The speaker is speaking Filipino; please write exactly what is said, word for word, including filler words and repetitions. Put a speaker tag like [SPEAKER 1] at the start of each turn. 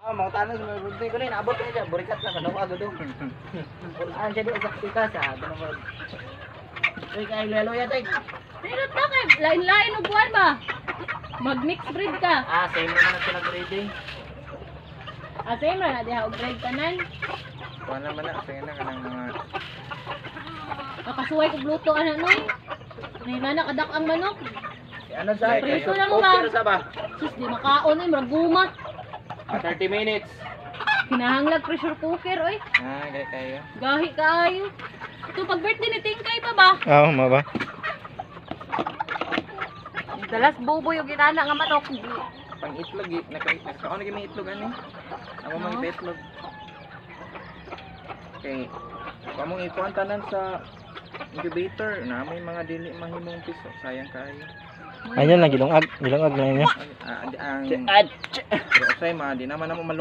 [SPEAKER 1] Oh, mau tanah sa mga buntoy ko rin. Abot ko niya. Burikat na. Kano ko agad doon. Purkaan siya di sa pikas ha. Doon mo. Uy, kayo lalo yata.
[SPEAKER 2] Pero to kay lain-lain og buwan ba? Mag-mix breed ka.
[SPEAKER 1] Ah, same naman ang pinag-breeding.
[SPEAKER 2] Asa mo na diha og breed tanan.
[SPEAKER 3] Kuha naman na. Sige na ka ng mga...
[SPEAKER 2] Nakasuway kog luto ana noy. May mana kadak ang manok.
[SPEAKER 1] Eh, ano sa?
[SPEAKER 2] Preso lang
[SPEAKER 1] Okay,
[SPEAKER 2] ba?
[SPEAKER 1] ano sa ba?
[SPEAKER 2] Sus di makaon eh murag gumat.
[SPEAKER 1] Ah, thirty minutes.
[SPEAKER 2] Kinahanglag pressure cooker oy.
[SPEAKER 3] Ah, gaya kayo.
[SPEAKER 2] Gahi kaayo. Ito pag birthday ni Tingkay pa ba?
[SPEAKER 3] Oo, oh, maba.
[SPEAKER 2] Dalas bubo yung ginana nga manok.
[SPEAKER 3] Pang itlog, eh. Naka, nakaon na may itlog ani. Ako
[SPEAKER 2] No.
[SPEAKER 3] mang itlog. Okay. Kamong ikuan tanan sa incubator na may mga dili mahimong piso. Sayang kayo.
[SPEAKER 4] Ayun lang, gilungag. Gilungag lang niya.
[SPEAKER 3] Ah, ang
[SPEAKER 1] Ad.
[SPEAKER 3] pero say ma, di naman ako